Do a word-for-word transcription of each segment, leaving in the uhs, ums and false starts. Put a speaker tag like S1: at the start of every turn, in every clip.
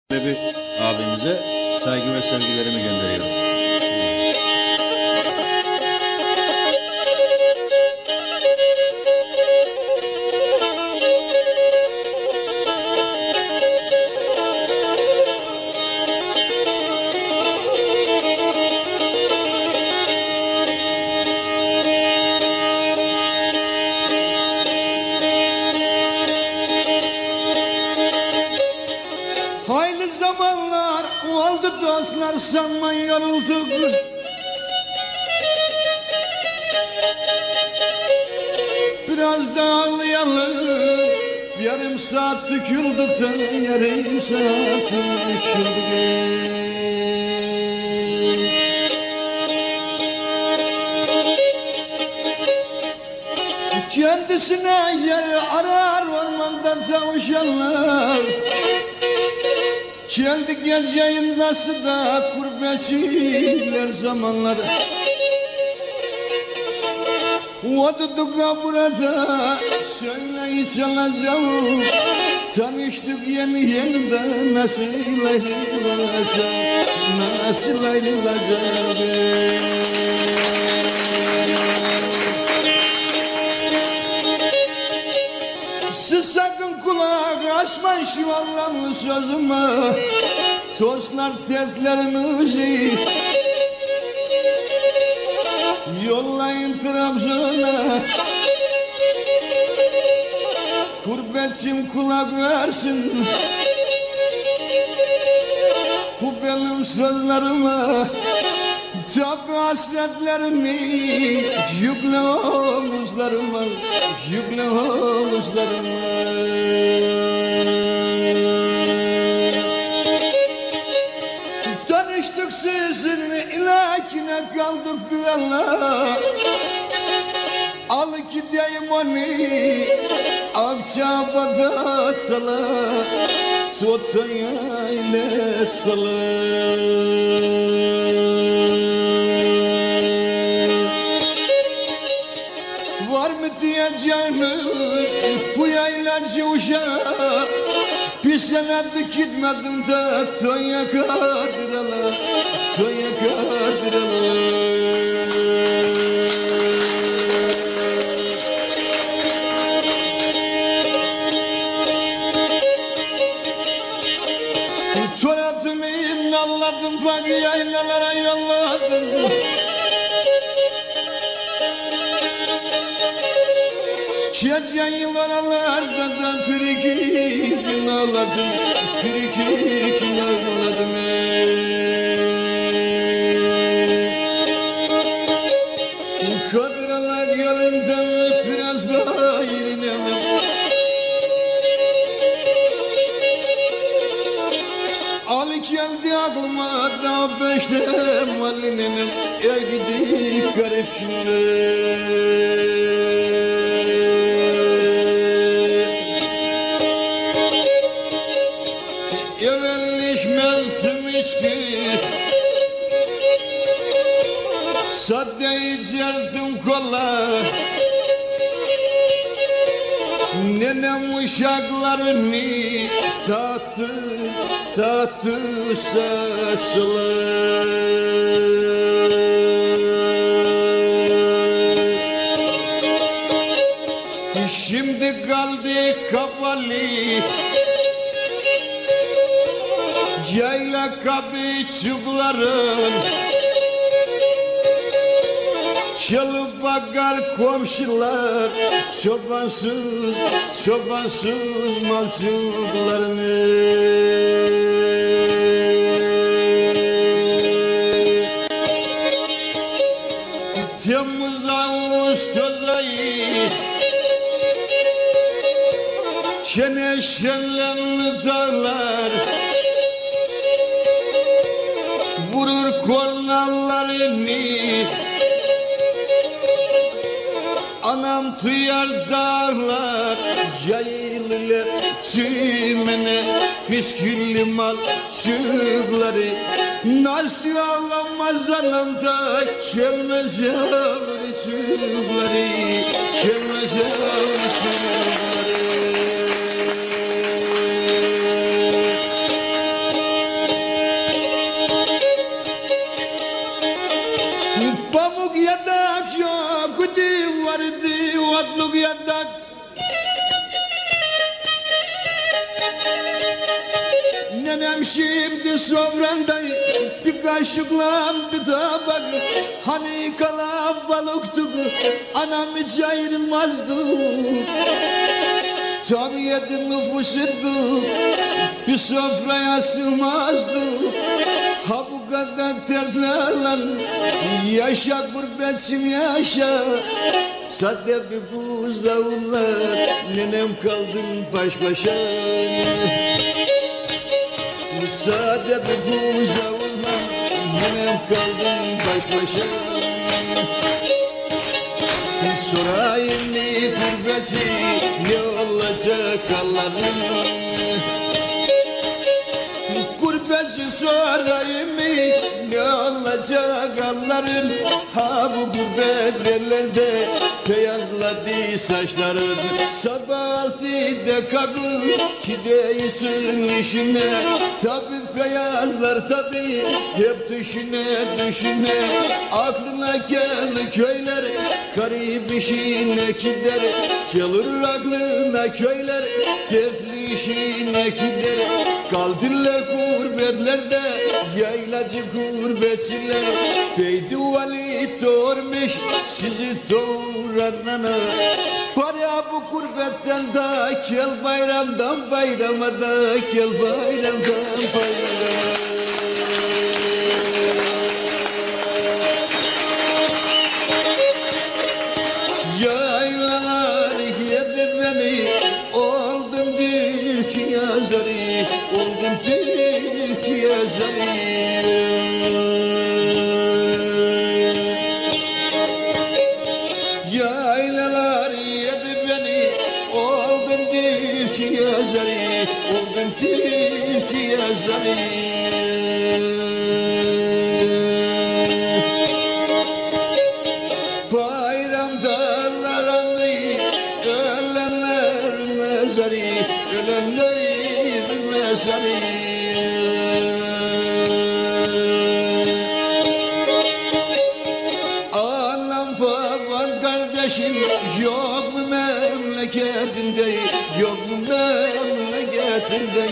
S1: Lebi abimize saygı ve sevgilerimi gönderiyorum.
S2: Hayli zamanlar oldu dostlar, sanma yorulduk. Biraz da ağlayalım, yarım saat tükürdük de yarım saat tükürdük. Kendisine yer arar ormandan tavşanlar. Geldik geleceğin nasıl da gurbetçiler zamanlar. Otudduk burada söyleyi çalacağım. Tanıştık yeni yeniden nasıl ayrılacak, nasıl ayrılacak. Siz sakın kulak açmayın şu anlamlı sözüme. Dostlar dertlerimizi yollayın Trabzon'a. Gurbetçim kulak versin bu benim sözlerime. Tabi hasretlerimi yükle omuzlarıma, yükle omuzlarıma. Tanıştık sizinle, ilakine kaldık güvenle. Al gideyim onu Akçabat'a sala, Sotaya ile sala. Var mı diyeceğini bu yaylacı uşağı? Bir senedir gitmedim de Tonya Kadirala, Tonya Kadirala. Toratımı innalladım, bak yaylalara yolladım. Gece yıllarlarda da bir iki gün ağladım, bir iki gün ağladım. Kadralar yolundan biraz bayırına. Al geldi aklıma da beşte malinem, ey gidi garip günler. Sadde içerdim kola, nenem uşaklarını tatlı tatlı saçlar. Şimdi kaldı kapalı yayla kapıcıkların. Çalıp bakar komşular çobansız, çobansız malcıklarını. Temmuz, Ağustos ayı Keneşenlenli dağlar vurur kornalarını. Anam duyar dağlar yayılır çimene, püsküllü mal çığları. Nasıl ağlamaz anamda kelmez yavru çığları, kelmez yavru çığları. Nenem şimdi sofranda bir kaşıkla bir tabak. Hani kalabalıktık, anam hiç ayrılmazdı. Tam yedi nüfusuydu, bir sofraya sığmazdı. Ha bu kadar terlerle yaşa gurbetçim yaşa. Sade bir buzdağınla nenem kaldın baş başa. Sade bir buzdağınla nenem kaldın baş başa. Sorayım mı gurbeti ne olacak Allah'ım? Gurbetçi sorayım mı ne olacak Allah'ım? Ha bu gurbet yerlerde beyazladı saçların. Sabah altıda kalkıp gidiyorsun işine. Tabi beyazlar tabi hep düşüne düşüne. Aklına gel köyler garip işine gider. Gelir aklına köyler dertli işine gider. Kaldılar gurbetlerde yaylacı gurbetçiler. Beydi Ali doğurmuş sizi doğuranana. Var ya bu gurbetten da gel bayramdan bayrama da gel bayramdan bayrama. Yaylalar yedi beni oldum Türk yazarı, oldum Türk yazarı. Yaylalar yedi beni oldum Türk yazarı, oldum Türk yazarı. Ölenler mezarı. Anam baban kardeşim yok mu memleketinde, yok mu memleketinde.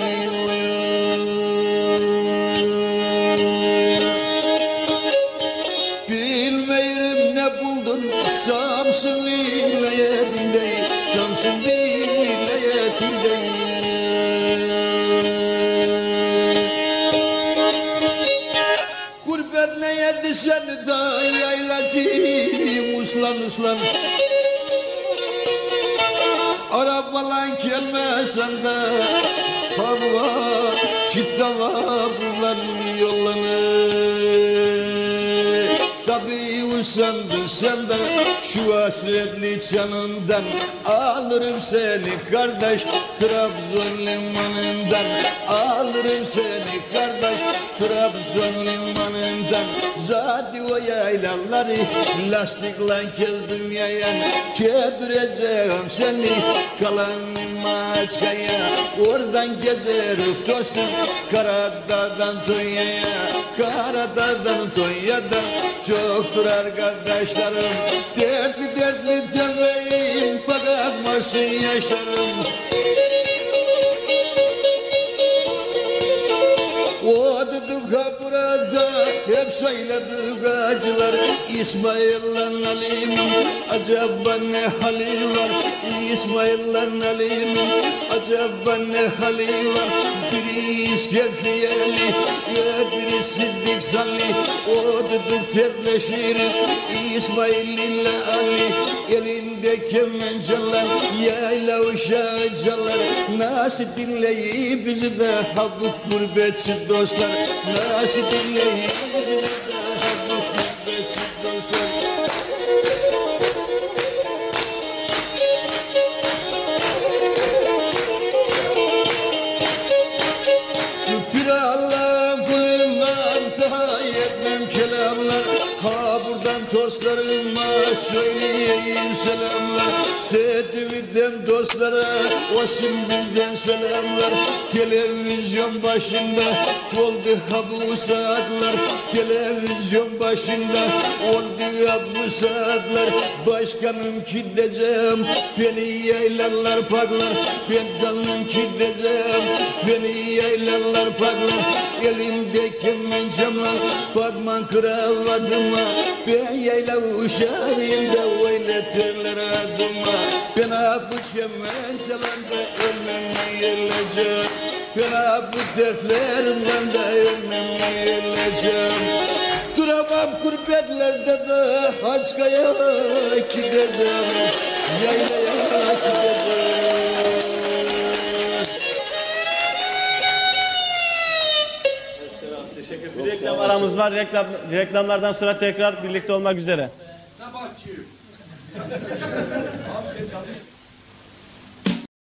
S2: Bilmeyirim ne buldun Samsun vilayetinde, Samsun vilayetinde. Gurbet ne yedi seni da yaylacıyım uslan uslan. Arabalan gelmesen de hava kitlava bulan yollanır. Tabi usandın sen de şu hasretli canından. Alırım seni kardeş Trabzon limanından. Alırım seni kardeş Trabzon limanından. Zadi o yaylaları lastikle gezdim yayan. Kedireceğim seni kalan Maçkaya. Oradan gezeriz dostum Karadağ'dan Tonya'ya. Karadağ'dan Tonya'dan çoktur arkadaşlarım. Dertli dertli demeyin bakmasın yaşlarım. O dedik ha burada hep söyledik acılar. İsmail'le Ali'nin acaba ne hali var? İsmail'le Ali'nin acaba ne hali var? Biri İskefiyeli, ya biri Siddik Salli. O dedik dertleşir İsmail ile Ali. Elinde kemenceler, yayla uşağı çalar. Nasıl dinleyip bizi de ha bu gurbetçi dostlar. Nasıl dinleyip bizi de ha bu gurbetçi dostlar. Bir Allah kulundan daha yetmem kelamlar. Ha buradan tostlarım var söyleyeyim selamlar. Sedividen dostlara olsun bizden selamlar. Televizyon başında oldu ha bu saatler. Televizyon başında oldu ha bu saatler. Başkanım gideceğim beni yaylarlar paklar. Ben canım gideceğim beni yaylarlar paklar. Elimdeki mençemler bakman kravatıma. Ben yayla uşağıyım da oynatirler adıma. Ben bu kemençelerde ölmem yiyileceğim. Ben bu dertlerimden de ölmem yiyileceğim. Duramam kurbetlerde de Haçkaya gideceğim. Yaylaya gideceğim.
S3: Teşekkür ederim. Bir reklam aramız var. Reklam, reklamlardan sonra tekrar birlikte olmak üzere.
S4: Sabahçıyım.